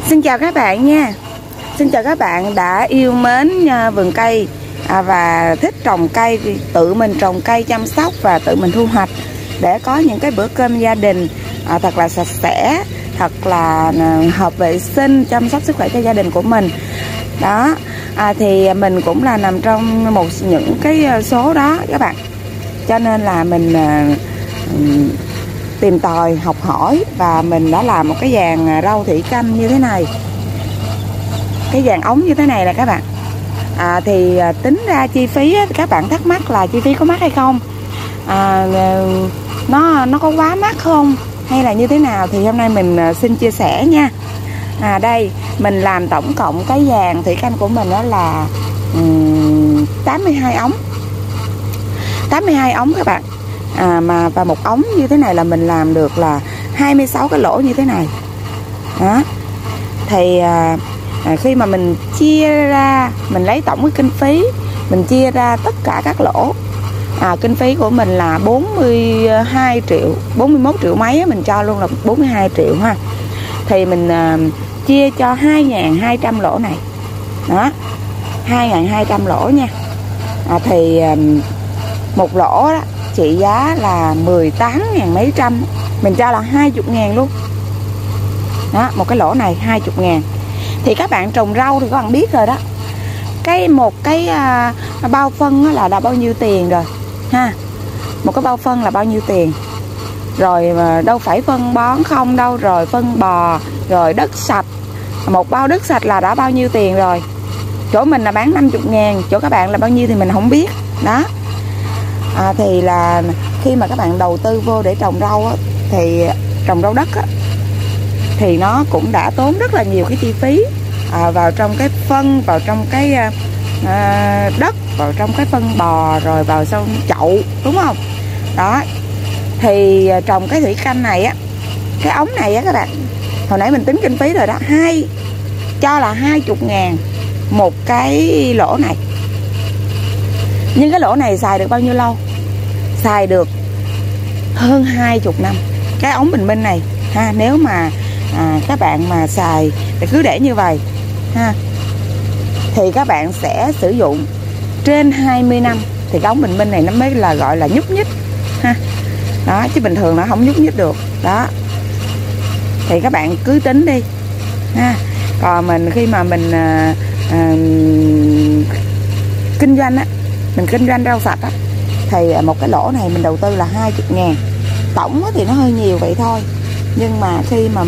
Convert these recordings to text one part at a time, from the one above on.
Xin chào các bạn nha. Xin chào các bạn đã yêu mến vườn cây và thích trồng cây, tự mình trồng cây chăm sóc và tự mình thu hoạch để có những cái bữa cơm gia đình thật là sạch sẽ, thật là hợp vệ sinh, chăm sóc sức khỏe cho gia đình của mình. Đó, thì mình cũng là nằm trong những cái số đó các bạn. Cho nên là mình tìm tòi, học hỏi và mình đã làm một cái vàng rau thủy canh như thế này. Cái vàng ống như thế này là các bạn. Thì tính ra chi phí các bạn thắc mắc là chi phí có mắc hay không, nó có quá mắc không hay là như thế nào, thì hôm nay mình xin chia sẻ nha. Đây mình làm tổng cộng cái vàng thủy canh của mình đó là 82 ống 82 ống các bạn. Và một ống như thế này là mình làm được là 26 cái lỗ như thế này đó. Thì khi mà mình chia ra, mình lấy tổng cái kinh phí, mình chia ra tất cả các lỗ, kinh phí của mình là 42 triệu, 41 triệu mấy á, mình cho luôn là 42 triệu ha. Thì mình chia cho 2.200 lỗ này đó, 2.200 lỗ nha. Thì một lỗ đó trị giá là 18.000 mấy trăm, mình cho là 20.000 luôn đó. Một cái lỗ này 20.000. Thì các bạn trồng rau thì các bạn biết rồi đó, một cái bao phân là bao nhiêu tiền rồi ha. Một cái bao phân là bao nhiêu tiền rồi, mà đâu phải phân bón không đâu, rồi phân bò, rồi đất sạch. Một bao đất sạch là đã bao nhiêu tiền rồi. Chỗ mình là bán 50.000, chỗ các bạn là bao nhiêu thì mình không biết đó. Thì là khi mà các bạn đầu tư vô để trồng rau á, thì trồng rau đất á, thì nó cũng đã tốn rất là nhiều cái chi phí vào trong cái phân, vào trong cái đất, vào trong cái phân bò, rồi vào trong chậu, đúng không đó. Thì trồng cái thủy canh này á, cái ống này á các bạn, hồi nãy mình tính kinh phí rồi đó, cho là 20.000 một cái lỗ này. Nhưng cái lỗ này xài được bao nhiêu lâu? Xài được hơn 20 năm. Cái ống bình minh này ha, nếu mà các bạn mà xài thì cứ để như vậy ha, thì các bạn sẽ sử dụng trên 20 năm thì cái ống bình minh này nó mới là gọi là nhúc nhích ha. Đó, chứ bình thường nó không nhúc nhích được đó. Thì các bạn cứ tính đi ha. Còn mình khi mà mình kinh doanh á, mình kinh doanh rau sạch á, thì một cái lỗ này mình đầu tư là 20.000. Tổng thì nó hơi nhiều vậy thôi, nhưng mà khi mà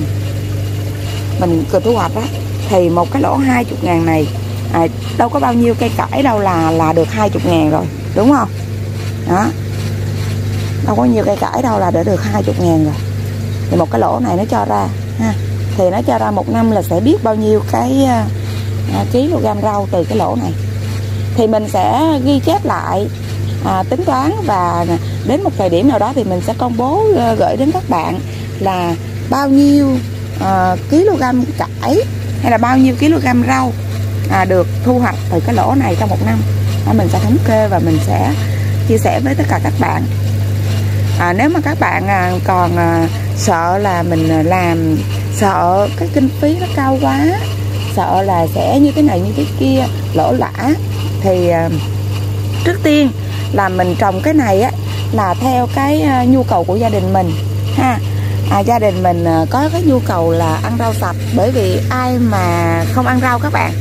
mình thu hoạch á, thì một cái lỗ 20.000 này đâu có bao nhiêu cây cải đâu là được 20.000 rồi, đúng không đó. Đâu có nhiều cây cải đâu là để được 20.000 rồi. Thì một cái lỗ này nó cho ra ha, thì nó cho ra một năm là sẽ biết bao nhiêu cái kg rau từ cái lỗ này. Thì mình sẽ ghi chép lại, tính toán, và đến một thời điểm nào đó thì mình sẽ công bố gửi đến các bạn là bao nhiêu kg cải hay là bao nhiêu kg rau được thu hoạch từ cái lỗ này trong một năm. Mình sẽ thống kê và mình sẽ chia sẻ với tất cả các bạn. Nếu mà các bạn còn sợ là mình làm, sợ cái kinh phí nó cao quá, sợ là sẽ như thế này như thế kia, lỗ lã, thì trước tiên là mình trồng cái này á là theo cái nhu cầu của gia đình mình ha. Gia đình mình có cái nhu cầu là ăn rau sạch, bởi vì ai mà không ăn rau các bạn,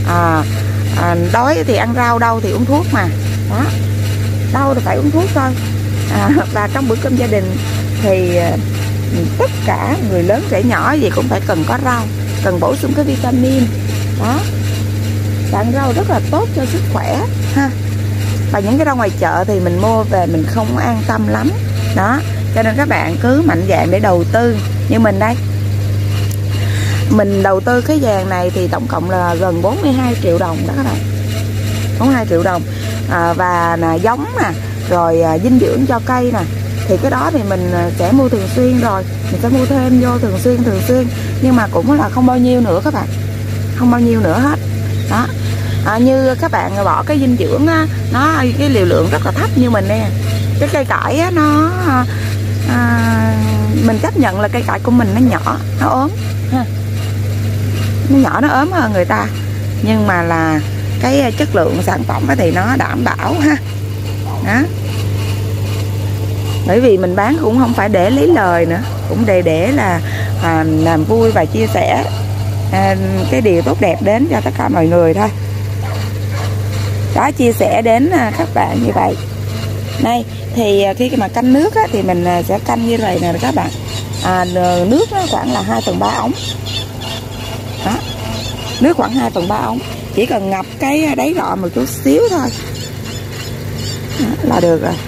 đói thì ăn rau, đâu thì uống thuốc mà đó, đâu thì phải uống thuốc thôi. Và trong bữa cơm gia đình thì tất cả người lớn trẻ nhỏ gì cũng phải cần có rau, cần bổ sung cái vitamin đó. Và ăn rau rất là tốt cho sức khỏe ha. Và những cái rau ngoài chợ thì mình mua về mình không an tâm lắm đó. Cho nên các bạn cứ mạnh dạn để đầu tư. Như mình đây, mình đầu tư cái vàng này thì tổng cộng là gần 42 triệu đồng đó các bạn, 42 triệu đồng. Và giống nè, rồi dinh dưỡng cho cây nè, thì cái đó thì mình sẽ mua thường xuyên, rồi mình sẽ mua thêm vô thường xuyên. Nhưng mà cũng là không bao nhiêu nữa các bạn, không bao nhiêu nữa hết đó. Như các bạn bỏ cái dinh dưỡng á, nó cái liều lượng rất là thấp như mình nè. Cái cây cải á, nó mình chấp nhận là cây cải của mình nó nhỏ, nó ốm ha. nó nhỏ nó ốm hơn người ta, nhưng mà là cái chất lượng sản phẩm thì nó đảm bảo ha. Đó. Bởi vì mình bán cũng không phải để lấy lời nữa, cũng để là làm vui và chia sẻ cái điều tốt đẹp đến cho tất cả mọi người thôi. Đó, chia sẻ đến các bạn như vậy. Đây thì khi mà canh nước á, thì mình sẽ canh như vậy nè các bạn. Nước nó khoảng là 2/3 ống. Đó. Nước khoảng 2/3 ống. Chỉ cần ngập cái đáy rọ một chút xíu thôi. Đó, là được rồi.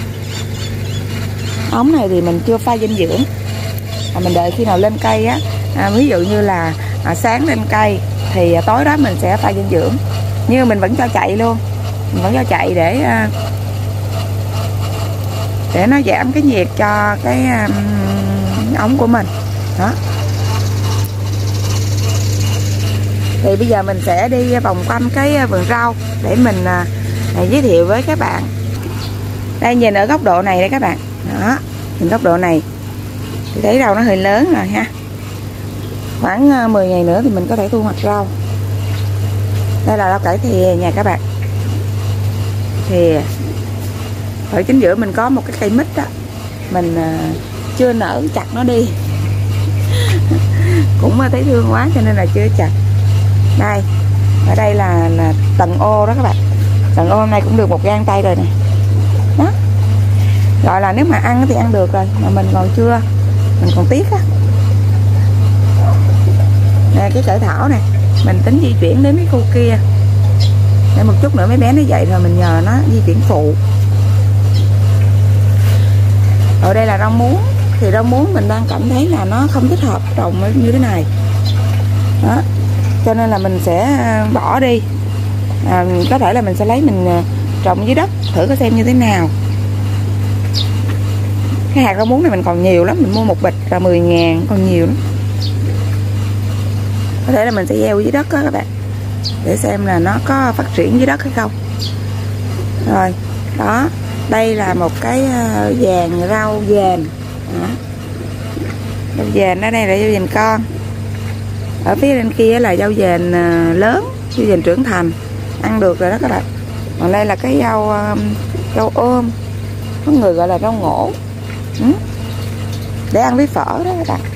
Ống này thì mình chưa pha dinh dưỡng. Mình đợi khi nào lên cây á, ví dụ như là sáng lên cây thì tối đó mình sẽ pha dinh dưỡng. Nhưng mình vẫn cho chạy luôn. Mình vẫn cho chạy để nó giảm cái nhiệt cho cái ống của mình. Đó. Thì bây giờ mình sẽ đi vòng quanh cái vườn rau để mình giới thiệu với các bạn. Đây, nhìn ở góc độ này đây các bạn. Đó, nhìn góc độ này thì thấy rau nó hơi lớn rồi ha. Khoảng 10 ngày nữa thì mình có thể thu hoạch rau. Đây là rau cải thìa nha các bạn. Thì ở chính giữa mình có một cái cây mít đó, mình chưa nở chặt nó đi. Cũng thấy thương quá cho nên là chưa chặt. Đây, ở đây là tầng ô đó các bạn. Tầng ô hôm nay cũng được 1 gang tay rồi nè. Đó. Gọi là nếu mà ăn thì ăn được rồi, mà mình còn chưa, mình còn tiếc á. Nè, cái cải thảo này mình tính di chuyển đến cái khu kia để một chút nữa mấy bé nó dậy rồi mình nhờ nó di chuyển phụ. Ở đây là rau muống. Thì rau muống mình đang cảm thấy là nó không thích hợp trồng như thế này. Đó. Cho nên là mình sẽ bỏ đi. Có thể là mình sẽ lấy mình trồng dưới đất thử có xem như thế nào. Cái hạt rau muống này mình còn nhiều lắm. Mình mua một bịch là 10.000, còn nhiều lắm. Có thể là mình sẽ gieo dưới đất đó các bạn, để xem là nó có phát triển dưới đất hay không. Rồi, đó. Đây là một cái vàng rau dền. Đó. Rau dền ở đây là rau dền con. Ở phía bên kia là rau dền lớn, rau dền trưởng thành, ăn được rồi đó các bạn. Còn đây là cái rau ôm, có người gọi là rau ngổ, để ăn với phở đó các bạn.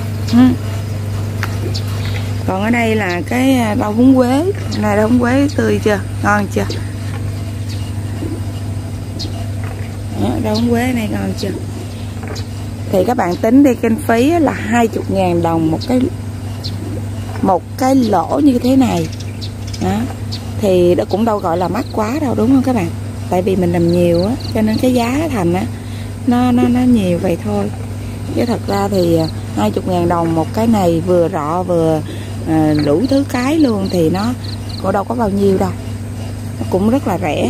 Còn ở đây là cái rau húng quế. Này rau húng quế tươi chưa, ngon chưa? Đó, rau húng quế này ngon chưa? Thì các bạn tính đi, kinh phí là 20.000 đồng một cái lỗ như thế này. Đó. Thì nó cũng đâu gọi là mắc quá đâu, đúng không các bạn? Tại vì mình làm nhiều á, cho nên cái giá thành á nó nhiều vậy thôi. Chứ thật ra thì 20.000 đồng một cái này, vừa rọ vừa đủ thứ cái luôn, thì nó cũng đâu có bao nhiêu đâu. Nó cũng rất là rẻ.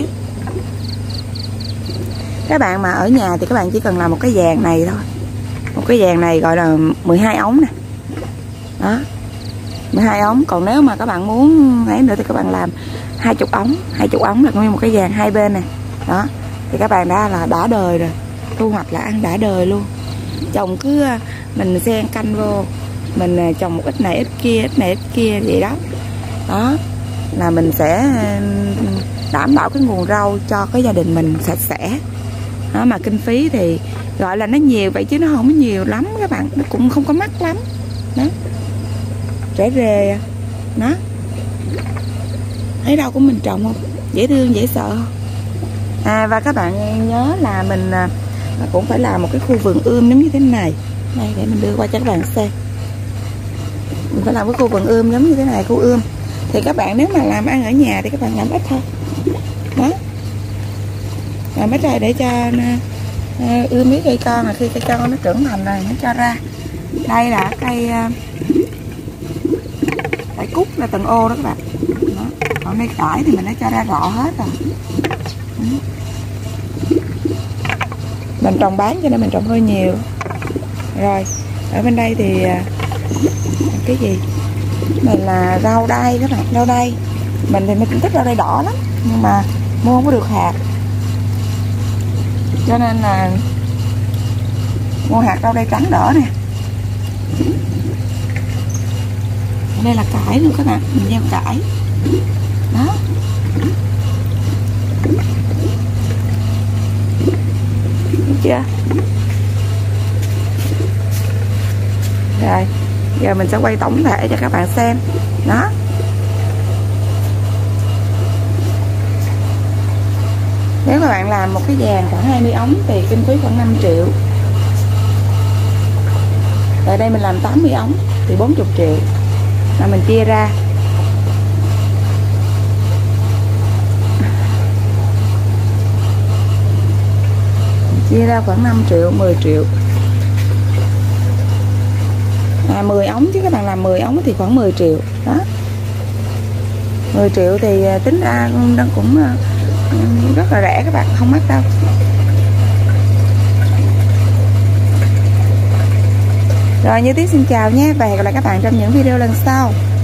Các bạn mà ở nhà thì các bạn chỉ cần làm một cái vàng này thôi. Một cái vàng này gọi là 12 ống nè. Đó, 12 ống. Còn nếu mà các bạn muốn ấy nữa thì các bạn làm 20 ống. 20 ống là nguyên một cái vàng hai bên nè. Đó, thì các bạn đã đời rồi. Thu hoạch là ăn đã đời luôn. Trồng cứ mình xen canh vô, mình trồng một ít này ít kia, ít này ít kia vậy đó. Đó là mình sẽ đảm bảo cái nguồn rau cho cái gia đình mình sạch sẽ. Đó, mà kinh phí thì gọi là nó nhiều vậy chứ nó không có nhiều lắm các bạn, nó cũng không có mắc lắm. Đó, rễ rề đó, thấy đâu của mình trồng không, dễ thương dễ sợ không? Và các bạn nhớ là mình cũng phải làm một cái khu vườn ươm giống như thế này. Đây, để mình đưa qua cho các bạn xem. Mình phải làm cái khu vườn ươm giống như thế này, khu ươm. Thì các bạn nếu mà làm ăn ở nhà thì các bạn làm ít thôi. Đó, làm ít rồi để cho ươm mấy cây con, là khi cây con nó trưởng thành rồi nó cho ra. Đây là cây cúc là tầng ô đó các bạn. Đó. Còn đây tỏi thì mình đã cho ra rọ hết rồi. Mình trồng bán cho nên mình trồng hơi nhiều. Rồi ở bên đây thì cái gì, này là rau đay các bạn, rau đay. Mình thì mình cũng thích rau đay đỏ lắm, nhưng mà mua không có được hạt, cho nên là mua hạt rau đay trắng đỏ nè. đây là cải luôn các bạn, mình gieo cải đó. Thấy chưa? Rồi giờ mình sẽ quay tổng thể cho các bạn xem đó. Nếu các bạn làm một cái dàn khoảng 20 ống thì kinh phí khoảng 5 triệu. Ở đây mình làm 80 ống thì 40 triệu. Là mình chia ra. Mình chia ra khoảng 5 triệu, 10 triệu. 10 ống chứ các bạn làm 10 ống thì khoảng 10 triệu đó. 10 triệu thì tính ra cũng rất là rẻ các bạn, không mắc đâu. Rồi Như Tuyết xin chào nhé, và hẹn gặp lại các bạn trong những video lần sau.